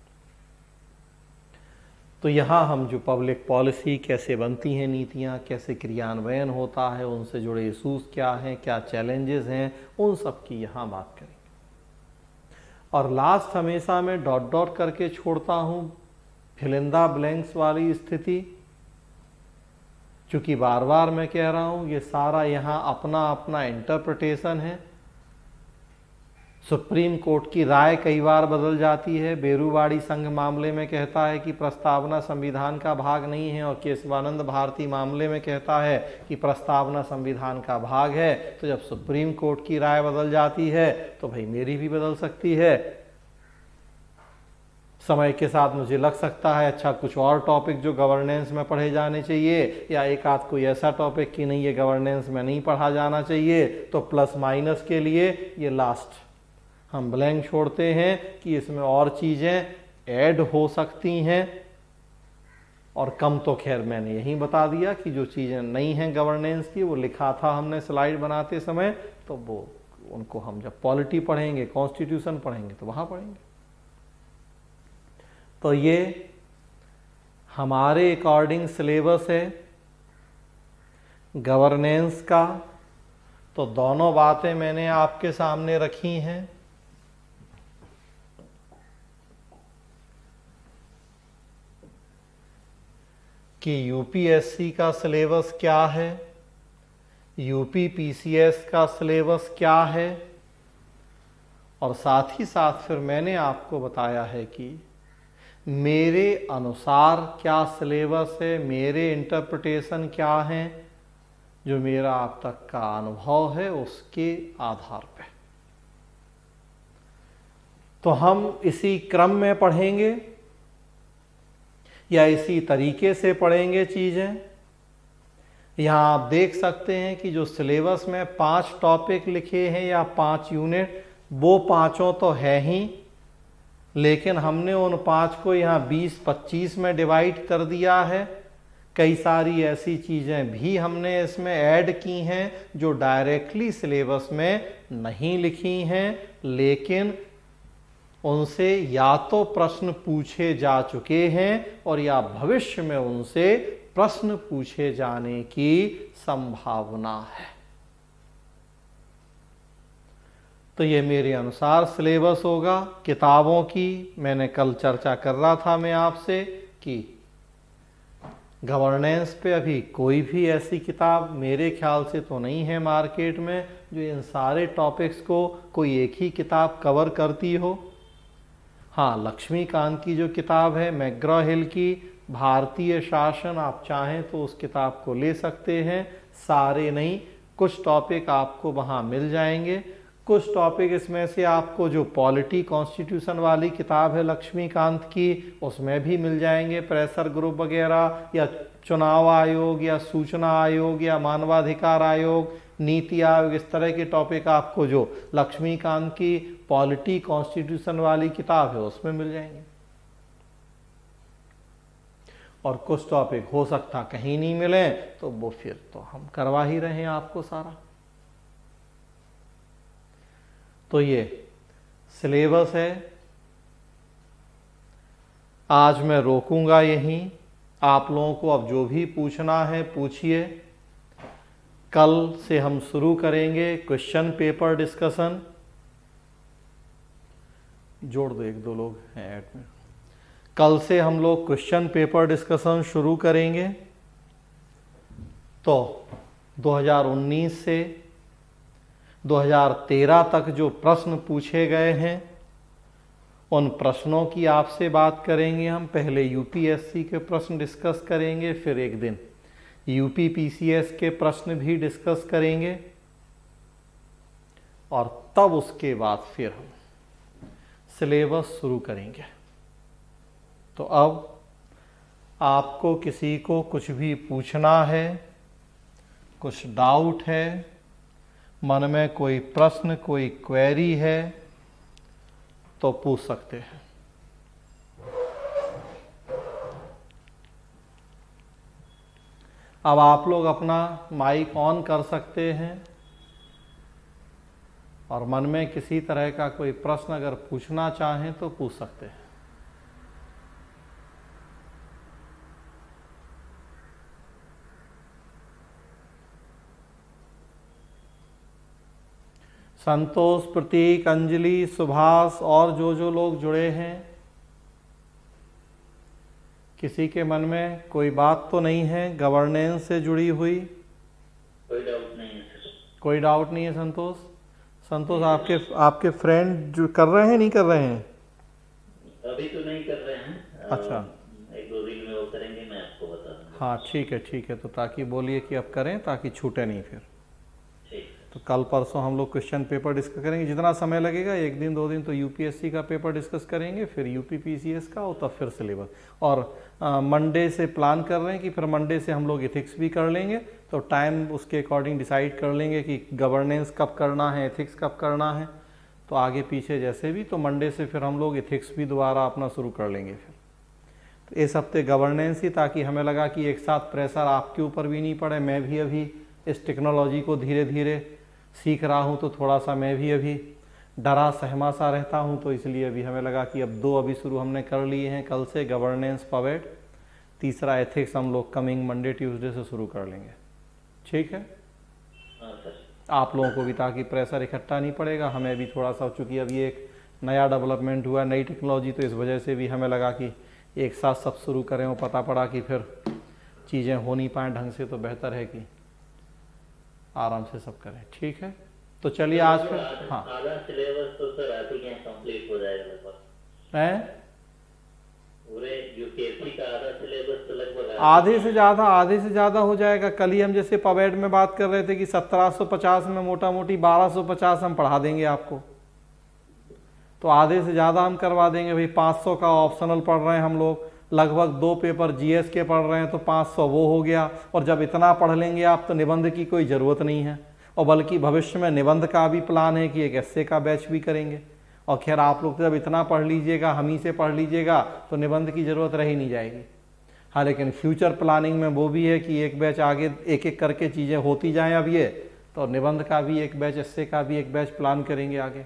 तो यहाँ हम जो पब्लिक पॉलिसी कैसे बनती हैं, नीतियाँ कैसे क्रियान्वयन होता है, उनसे जुड़े इशूज़ क्या हैं, क्या चैलेंजेस हैं, उन सब की यहाँ बात करेंगे। और लास्ट हमेशा मैं डॉट डॉट करके छोड़ता हूँ, फिल इन द ब्लैंक्स वाली स्थिति, क्योंकि बार बार मैं कह रहा हूँ ये सारा यहाँ अपना अपना इंटरप्रिटेशन है। सुप्रीम कोर्ट की राय कई बार बदल जाती है। बेरूवाड़ी संघ मामले में कहता है कि प्रस्तावना संविधान का भाग नहीं है, और केशवानंद भारती मामले में कहता है कि प्रस्तावना संविधान का भाग है। तो जब सुप्रीम कोर्ट की राय बदल जाती है तो भाई मेरी भी बदल सकती है। समय के साथ मुझे लग सकता है अच्छा कुछ और टॉपिक जो गवर्नेंस में पढ़े जाने चाहिए, या एक आध कोई ऐसा टॉपिक कि नहीं ये गवर्नेंस में नहीं पढ़ा जाना चाहिए, तो प्लस माइनस के लिए ये लास्ट हम ब्लैंक छोड़ते हैं कि इसमें और चीज़ें ऐड हो सकती हैं। और कम तो खैर मैंने यही बता दिया कि जो चीज़ें नहीं हैं गवर्नेंस की, वो लिखा था हमने स्लाइड बनाते समय, तो वो उनको हम जब पॉलिटी पढ़ेंगे, कॉन्स्टिट्यूशन पढ़ेंगे तो वहाँ पढ़ेंगे। तो ये हमारे अकॉर्डिंग सिलेबस है गवर्नेंस का। तो दोनों बातें मैंने आपके सामने रखी हैं। कि यूपीएससी का सिलेबस क्या है, यूपी पीसीएस का सिलेबस क्या है, और साथ ही साथ फिर मैंने आपको बताया है कि मेरे अनुसार क्या सिलेबस है, मेरे इंटरप्रिटेशन क्या हैं, जो मेरा अब तक का अनुभव है उसके आधार पे। तो हम इसी क्रम में पढ़ेंगे या इसी तरीके से पढ़ेंगे चीज़ें। यहाँ आप देख सकते हैं कि जो सिलेबस में पांच टॉपिक लिखे हैं या पांच यूनिट, वो पांचों तो है ही, लेकिन हमने उन पांच को यहाँ बीस पच्चीस में डिवाइड कर दिया है। कई सारी ऐसी चीज़ें भी हमने इसमें ऐड की हैं जो डायरेक्टली सिलेबस में नहीं लिखी हैं, लेकिन उनसे या तो प्रश्न पूछे जा चुके हैं और या भविष्य में उनसे प्रश्न पूछे जाने की संभावना है। तो ये मेरे अनुसार सिलेबस होगा। किताबों की मैंने कल चर्चा कर रहा था मैं आपसे कि गवर्नेंस पे अभी कोई भी ऐसी किताब मेरे ख्याल से तो नहीं है मार्केट में जो इन सारे टॉपिक्स को कोई एक ही किताब कवर करती हो। हाँ, लक्ष्मीकांत की जो किताब है मैग्रॉ हिल की भारतीय शासन, आप चाहें तो उस किताब को ले सकते हैं। सारे नहीं, कुछ टॉपिक आपको वहाँ मिल जाएंगे। कुछ टॉपिक इसमें से आपको जो पॉलिटी कॉन्स्टिट्यूशन वाली किताब है लक्ष्मीकांत की, उसमें भी मिल जाएंगे। प्रेशर ग्रुप वगैरह या चुनाव आयोग या सूचना आयोग या मानवाधिकार आयोग, नीति आयोग, इस तरह के टॉपिक आपको जो लक्ष्मीकांत की पॉलिटी कॉन्स्टिट्यूशन वाली किताब है उसमें मिल जाएंगे। और कुछ टॉपिक हो सकता कहीं नहीं मिले तो वो फिर तो हम करवा ही रहे हैं आपको सारा। तो ये सिलेबस है। आज मैं रोकूंगा यहीं। आप लोगों को अब जो भी पूछना है पूछिए। कल से हम शुरू करेंगे क्वेश्चन पेपर डिस्कशन। जोड़ दो, एक दो लोग हैं ऐड में। कल से हम लोग क्वेश्चन पेपर डिस्कशन शुरू करेंगे। तो दो हज़ार उन्नीस से दो हज़ार तेरह तक जो प्रश्न पूछे गए हैं उन प्रश्नों की आपसे बात करेंगे हम। पहले यूपीएससी के प्रश्न डिस्कस करेंगे, फिर एक दिन यूपी पीसीएस के प्रश्न भी डिस्कस करेंगे और तब उसके बाद फिर हम सिलेबस शुरू करेंगे। तो अब आपको किसी को कुछ भी पूछना है, कुछ डाउट है, मन में कोई प्रश्न कोई क्वेरी है तो पूछ सकते हैं। अब आप लोग अपना माइक ऑन कर सकते हैं और मन में किसी तरह का कोई प्रश्न अगर पूछना चाहें तो पूछ सकते हैं। संतोष, प्रतीक, अंजलि, सुभाष और जो जो लोग जुड़े हैं, किसी के मन में कोई बात तो नहीं है गवर्नेंस से जुड़ी हुई? कोई डाउट नहीं है सर। कोई डाउट नहीं है संतोष? संतोष आपके आपके फ्रेंड जो कर रहे हैं नहीं कर रहे हैं? अभी तो नहीं कर रहे हैं। अच्छा, एक दो दिन में वो करेंगे, मैं आपको बता दूंगा। हाँ ठीक है ठीक है। तो ताकि बोलिए कि अब करें ताकि छूटे नहीं फिर। ठीक। तो कल परसों हम लोग क्वेश्चन पेपर डिस्कस करेंगे, जितना समय लगेगा एक दिन दो दिन तो यूपीएससी का पेपर डिस्कस करेंगे, फिर यूपी पीसीएस का और तब फिर सिलेबस। और मंडे से प्लान कर रहे हैं कि फिर मंडे से हम लोग एथिक्स भी कर लेंगे, तो टाइम उसके अकॉर्डिंग डिसाइड कर लेंगे कि गवर्नेंस कब करना है, एथिक्स कब करना है, तो आगे पीछे जैसे भी। तो मंडे से फिर हम लोग एथिक्स भी दोबारा अपना शुरू कर लेंगे फिर। तो इस हफ्ते गवर्नेंस ही, ताकि हमें लगा कि एक साथ प्रेशर आपके ऊपर भी नहीं पड़े। मैं भी अभी इस टेक्नोलॉजी को धीरे धीरे सीख रहा हूँ, तो थोड़ा सा मैं भी अभी डरा सहमा सा रहता हूँ, तो इसलिए अभी हमें लगा कि अब दो अभी शुरू हमने कर लिए हैं कल से, गवर्नेंस पवेट, तीसरा एथिक्स हम लोग कमिंग मंडे ट्यूसडे से शुरू कर लेंगे। ठीक है हाँ सर। आप लोगों को भी, ताकि प्रेशर इकट्ठा नहीं पड़ेगा, हमें भी थोड़ा सा, चूँकि अभी एक नया डेवलपमेंट हुआ, नई टेक्नोलॉजी, तो इस वजह से भी हमें लगा कि एक साथ सब शुरू करें और पता पड़ा कि फिर चीज़ें हो नहीं पाएँ ढंग से, तो बेहतर है कि आराम से सब करें। ठीक है, तो चलिए आज फिर। हाँ, आधा सिलेबस तो सर आप ही के यहाँ कंप्लीट हो जाएगा लगभग। हैं पूरे यूपीएससी का आधा सिलेबस तो लगभग आधे से ज़्यादा आधे से ज़्यादा हो जाएगा। कल ही हम जैसे पवेट में बात कर रहे थे कि सत्रह सौ पचास में मोटा मोटी बारह सौ पचास हम पढ़ा देंगे आपको, तो आधे से ज़्यादा हम करवा देंगे भाई। पाँच सौ का ऑप्शनल पढ़ रहे हैं हम लोग, लगभग दो पेपर जीएस के पढ़ रहे हैं, तो पाँच सौ वो हो गया। और जब इतना पढ़ लेंगे आप तो निबंध की कोई ज़रूरत नहीं है, और बल्कि भविष्य में निबंध का भी प्लान है कि एक एस्से का बैच भी करेंगे। और खैर आप लोग तो जब इतना पढ़ लीजिएगा, हम ही से पढ़ लीजिएगा, तो निबंध की ज़रूरत रह ही नहीं जाएगी। हाँ, लेकिन फ्यूचर प्लानिंग में वो भी है कि एक बैच आगे एक एक करके चीज़ें होती जाएँ। अब ये तो निबंध का भी एक बैच, एस्से का भी एक बैच प्लान करेंगे आगे।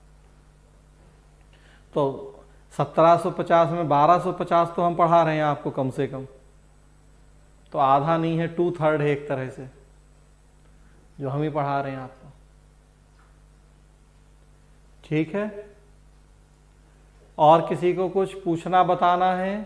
तो सत्रह सौ पचास में बारह सौ पचास तो हम पढ़ा रहे हैं आपको कम से कम, तो आधा नहीं है, टू थर्ड है एक तरह से जो हम ही पढ़ा रहे हैं आपको। ठीक है, और किसी को कुछ पूछना बताना है?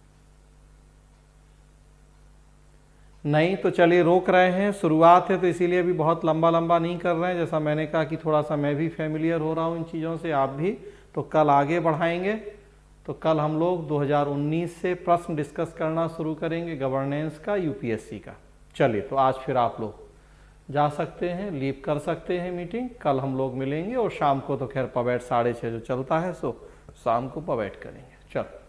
नहीं तो चलिए रोक रहे हैं, शुरुआत है तो इसीलिए अभी बहुत लंबा लंबा नहीं कर रहे हैं। जैसा मैंने कहा कि थोड़ा सा मैं भी फेमिलियर हो रहा हूँ इन चीज़ों से, आप भी, तो कल आगे बढ़ाएंगे। तो कल हम लोग दो हज़ार उन्नीस से प्रश्न डिस्कस करना शुरू करेंगे, गवर्नेंस का, यूपीएससी का। चलिए, तो आज फिर आप लोग जा सकते हैं, लीव कर सकते हैं मीटिंग। कल हम लोग मिलेंगे, और शाम को तो खैर पवेट साढ़े छः जो चलता है, सो शाम को पवेट करेंगे। चलो।